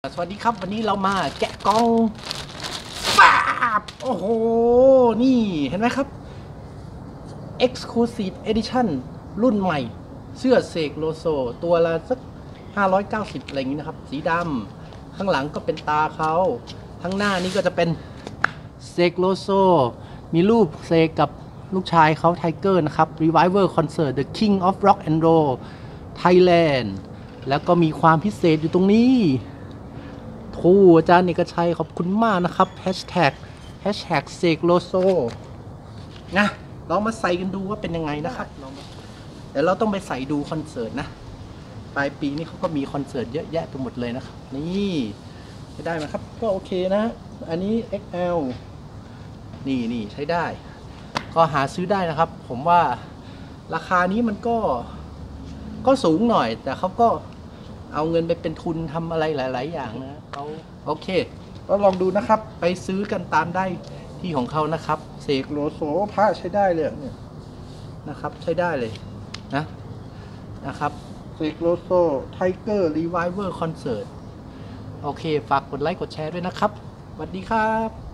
สวัสดีครับวันนี้เรามาแกะกล่องป๊าบโอ้โหนี่เห็นไหมครับ Exclusive Edition รุ่นใหม่เสื้อเสกโลโซตัวละสัก590อะไรอย่างนี้นะครับสีดำข้างหลังก็เป็นตาเขาทั้งหน้านี้ก็จะเป็นเสกโลโซมีรูปเสกกับลูกชายเขาไทเกอร์นะครับ Revival Concert The King of Rock and Roll Thailand แล้วก็มีความพิเศษอยู่ตรงนี้อาจารย์เอกชัยขอบคุณมากนะครับแฮชแท็กเสกโลโซนะลองมาใส่กันดูว่าเป็นยังไงนะครับเดี๋ยวเราต้องไปใส่ดูคอนเสิร์ตนะปลายปีนี้เขาก็มีคอนเสิร์ตเยอะแยะไปหมดเลยนะครับนี่ใช้ได้ไหมครับก็โอเคนะอันนี้ XL นี่ใช้ได้ก็หาซื้อได้นะครับผมว่าราคานี้มันก็สูงหน่อยแต่เขาก็เอาเงินไปเป็นทุนทำอะไรหลายๆอย่างนะเขาโอเคก็ลองดูนะครับไปซื้อกันตามได้ที่ของเขานะครับเสกโลโซผ้าใช้ได้เลยเนี่ยนะครับใช้ได้เลยนะครับเสกโลโซไทเกอร์รีไวเวอร์คอนเสิร์ตโอเคฝากกดไลค์กดแชร์ด้วยนะครับสวัสดีครับ